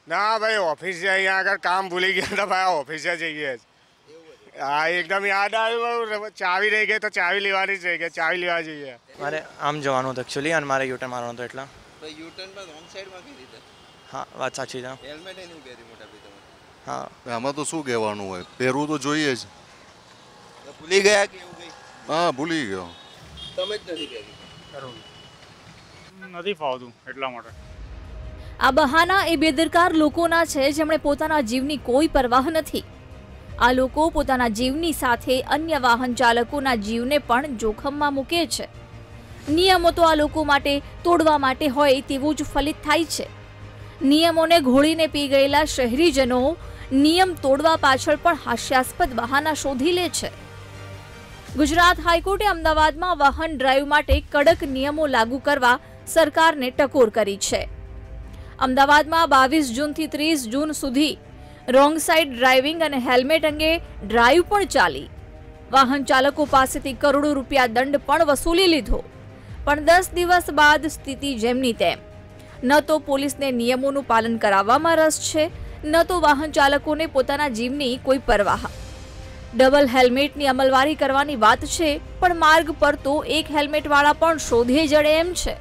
ના ભાઈ ઓફિસ છે, અહીંયા આગળ કામ ભૂલી ગયા તો ભાઈ ઓફિસે જઈએ. હા એકદમ યાદ આવ્યું, ચાવી રહી ગઈ તો ચાવી લેવાની જ રહી ગઈ, ચાવી લેવા જઈએ. મારે આમ જવાનું હતું એકચ્યુઅલી અને મારે યુટર્ન મારવાનું હતું એટલે. યુટર્ન પર રોંગ સાઈડમાં કઈ રીતે? હા વાત સાચી છે. હેલ્મેટ નહીં પહેરી મોટા ભાઈ તમે. હા આમાં તો શું કહેવાનું હોય, પહેરવું તો જોઈએ જ. ભૂલી ગયા કે એવું કઈ? હા ભૂલી ગયો. તમે જ નથી પહેરી. નથી ફાવતું એટલા માટે. આ બહાના એ બેદરકાર લોકોના છે જેમણે પોતાના જીવની કોઈ પરવાહ નથી. આ લોકો પોતાના જીવની સાથે અન્ય વાહન ચાલકોના જીવને પણ જોખમમાં મૂકે છે. નિયમો તો આ લોકો માટે તોડવા માટે હોય તેવું જ ફલિત થાય છે. નિયમોને ઘોળીને પી ગયેલા શહેરીજનો નિયમ તોડવા પાછળ પણ હાસ્યાસ્પદ બહાના શોધી લે છે. ગુજરાત હાઈકોર્ટે અમદાવાદમાં વાહન ડ્રાઈવ માટે કડક નિયમો લાગુ કરવા સરકારને ટકોર કરી છે. અમદાવાદમાં 22 જૂનથી 30 જૂન સુધી રોંગ સાઈડ ડ્રાઇવિંગ અને હેલ્મેટ અંગે ડ્રાઈવ પણ ચાલી. વાહન ચાલકો પાસેથી કરોડો રૂપિયા દંડ પણ વસૂલી લીધો. પણ 10 દિવસ બાદ સ્થિતિ જેમની તેમ. ન તો પોલીસને નિયમોનું પાલન કરાવવામાં રસ છે, ન તો વાહન ચાલકોને પોતાના જીવની કોઈ પરવાહ. ડબલ હેલ્મેટની અમલવારી કરવાની વાત છે, પણ માર્ગ પર તો એક હેલ્મેટવાળા પણ શોધે જડે એમ છે.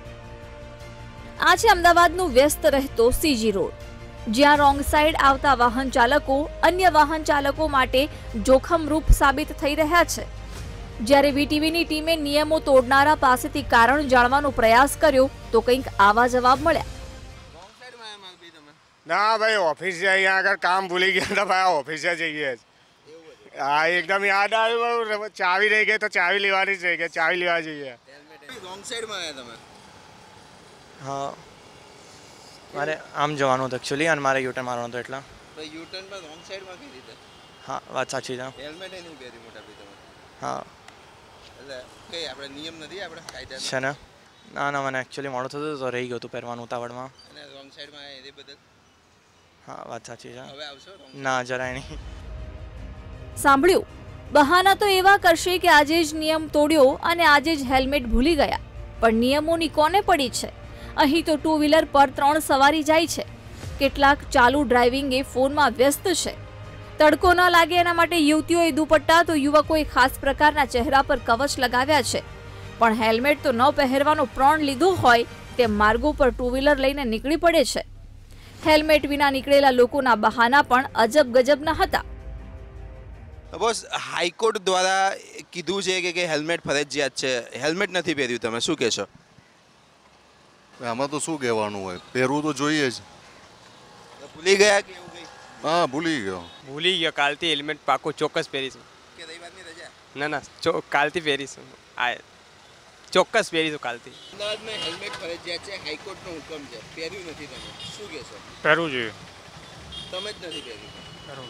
આ છે અમદાવાદનું વ્યસ્ત રહેતો સીજી રોડ, જ્યાં રોંગ સાઈડ આવતા વાહન ચાલકો અન્ય વાહન ચાલકો માટે જોખમરૂપ સાબિત થઈ રહ્યા છે. જ્યારે વીટીવીની ટીમે નિયમો તોડનારા પાસેથી કારણ જાણવાનો પ્રયાસ કર્યો તો કંઈક આવા જવાબ મળ્યા. રોંગ સાઈડમાં એમ આવી તમે. ના ભાઈ ઓફિસ છે, અહીંયા આગળ કામ ભૂલી ગયા તો ભાઈ ઓફિસે જઈએ. હા એકદમ યાદ આવ્યું, ચાવી રહી ગઈ તો ચાવી લેવાની જ રહી ગઈ, ચાવી લેવા જઈએ. રોંગ સાઈડમાં આવ્યા તમે. હા મારે આમ જવાનું હતું એકચ્યુઅલી અને મારે યુટર્ન મારવાનું હતું એટલે. યુટર્ન પર રોંગ સાઈડમાં કઈ રીતે? હા વાત સાચી છે. હેલ્મેટ નહીં પહેરી મોટા ભાઈ તમે. હા એટલે કઈ આપણે નિયમ નથી આપણે કાયદા છે ને. ના મને એકચ્યુઅલી મોડું થતું તો રહી ગયું હતું પહેરવાનું ઉતાવળમાં. અને રોંગ સાઈડમાં આવ્યા એ બદલ હા વાત સાચી છે. હવે આવશો wrong ના જરાય નહીં. સાંભળ્યું, બહાના તો એવા કરશે કે આજે જ નિયમ તોડ્યો અને આજે જ હેલ્મેટ ભૂલી ગયા. પણ નિયમોની કોને પડી છે? અહીં તો 2 વ્હીલર પર 3 સવારી જાય છે. કેટલાક ચાલુ ડ્રાઇવિંગે ફોનમાં વ્યસ્ત છે. તડકો ન લાગે એના માટે યુવતીઓએ દુપટ્ટા તો યુવકોએ ખાસ પ્રકારના ચહેરા પર કવચ લગાવ્યા છે. પણ હેલ્મેટ તો ન પહેરવાનો પ્રણ લીધો હોય તેમ માર્ગો પર 2 વ્હીલર લઈને નીકળી પડે છે. હેલ્મેટ વિના નીકળેલા લોકોના બહાના પણ અજબ ગજબના હતા. બોસ, હાઈકોર્ટ દ્વારા કીધું છે કે હેલ્મેટ ફરજિયાત છે, હેલ્મેટ નથી પહેર્યું, તમે શું કહેશો? આમાં તો શું કહેવાનું હોય, પહેરવું તો જોઈએ જ. ભૂલી ગયા કે એવું કઈ? હા ભૂલી ગયો. ભૂલી ગયો. કાલથી હેલ્મેટ પાકો ચોક્કસ પહેરીશું. કે રવિવારની રજા? ના કાલથી પહેરીશું. આ ચોક્કસ પહેરીશું કાલથી. અમદાવાદમાં હેલ્મેટ ફરજિયાત છે, હાઈકોર્ટનો હુકમ છે, પહેર્યું નથી, તમે શું કહેશો? પહેરવું જોઈએ. તમે જ નથી પહેર્યું.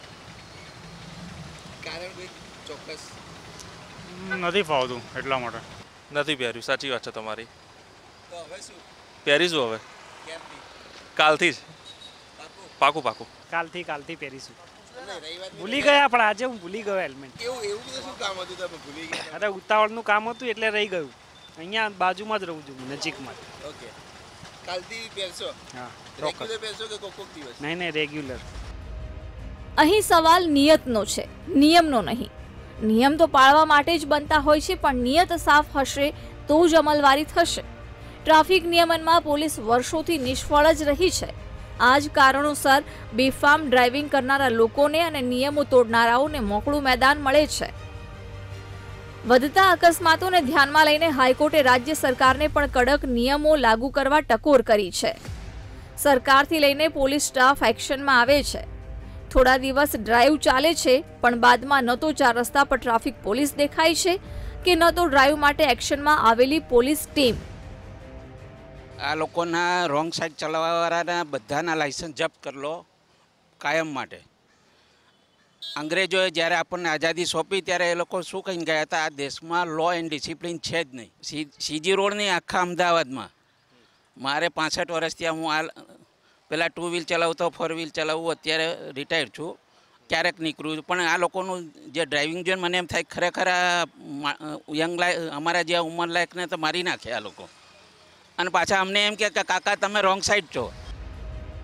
કારણ કોઈ ચોક્કસ? નથી ફાવતું એટલા માટે. નથી પહેર્યું. સાચી વાત છે તમારી. તો હવે શું? પહેરીશું હવે. કેમથી? કાલથી જ. પાકું? પાકું. કાલથી પહેરીશું. રવિવારની ભૂલી ગયા, પણ આજે હું ભૂલી ગયો હેલ્મેટ. એવું બધું શું કામ હતું તમે ભૂલી ગયા? અરે ઉતાવળનું કામ હતું એટલે રહી ગયું. અહીંયા બાજુમાં જ રહું છું, નજીકમાં. ઓકે, કાલથી પહેરશો? હા રેગ્યુલર પહેરશો કે કોક દિવસ? નહીં રેગ્યુલર. અહીં સવાલ નિયતનો છે, નિયમનો નહીં. નિયમ તો પાળવા માટે જ બનતા હોય છે, પણ નિયત સાફ હશે તો જ અમલવારી થશે. ટ્રાફિક નિયમનમાં પોલીસ વર્ષોથી નિષ્ફળ જ રહી છે. આ જ કારણોસર બેફામ ડ્રાઇવિંગ કરનારા લોકોને અને નિયમો તોડનારાઓને મોકળું મેદાન મળે છે. વધતા અકસ્માતોને ધ્યાનમાં લઈને હાઈકોર્ટે રાજ્ય સરકારને પણ કડક નિયમો લાગુ કરવા ટકોર કરી છે. સરકારથી લઈને પોલીસ સ્ટાફ એક્શનમાં આવે છે. થોડા દિવસ ડ્રાઈવ ચાલે છે, પણ બાદમાં ન તો 4 રસ્તા પર ટ્રાફિક પોલીસ દેખાય છે કે ન તો ડ્રાઈવ માટે એક્શનમાં આવેલી પોલીસ ટીમ. આ લોકોના રોંગ સાઈડ ચલાવવાવાળાના બધાના લાયસન્સ જપ્ત કરી લો કાયમ માટે. અંગ્રેજોએ જ્યારે આપણને આઝાદી સોંપી ત્યારે એ લોકો શું કહીને ગયા હતા? આ દેશમાં લો એન્ડ ડિસિપ્લિન છે જ નહીં. સીજી રોડની આખા અમદાવાદમાં મારે 65 વર્ષથી હું આ પહેલાં 2 વ્હીલ ચલાવતો, 4 વ્હીલ ચલાવવું, અત્યારે રિટાયર છું, ક્યારેક નીકળું છું. પણ આ લોકોનું જે ડ્રાઇવિંગ જોઈને મને એમ થાય ખરેખર આ અમારા જે ઉંમરલાયકને તો મારી નાખે આ લોકો. અને પાછા અમને એમ કે કાકા તમે રોંગ સાઈડ છો.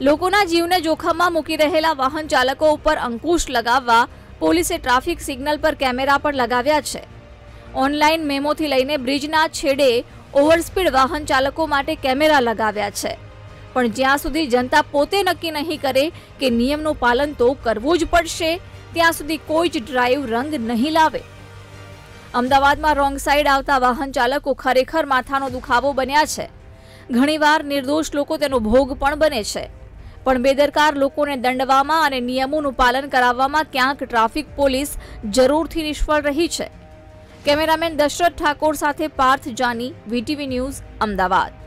લોકોના જીવને જોખમમાં મૂકી રહેલા વાહન ચાલકો ઉપર અંકુશ લગાવવા પોલીસે ટ્રાફિક સિગ્નલ પર કેમેરા પણ લગાવ્યા છે. ઓનલાઈન મેમોથી લઈને બ્રિજના છેડે ઓવરસ્પીડ વાહન ચાલકો માટે કેમેરા લગાવ્યા છે. પણ જ્યાં સુધી જનતા પોતે નક્કી નહીં કરે કે નિયમનું પાલન તો કરવું જ પડશે, ત્યાં સુધી કોઈ જ ડ્રાઈવ રંગ નહીં લાવે. અમદાવાદમાં રોંગ સાઈડ આવતા વાહન ચાલકો ખરેખર માથાનો દુખાવો બન્યા છે. ઘણીવાર નિર્દોષ લોકો તેનો ભોગ પણ બને છે. પણ બેદરકાર લોકોને દંડવામાં અને નિયમોનું પાલન કરાવવામાં ક્યાંક ટ્રાફિક પોલીસ જરૂરથી નિષ્ફળ રહી છે. કેમેરામેન દશરથ ઠાકોર સાથે પાર્થ જાની, VTV ન્યૂઝ, અમદાવાદ.